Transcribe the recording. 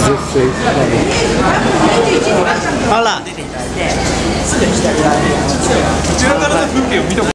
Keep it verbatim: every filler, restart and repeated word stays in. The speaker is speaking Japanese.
あら。出ていただいて、すぐにしてあげられるように。こちらからの風景を見た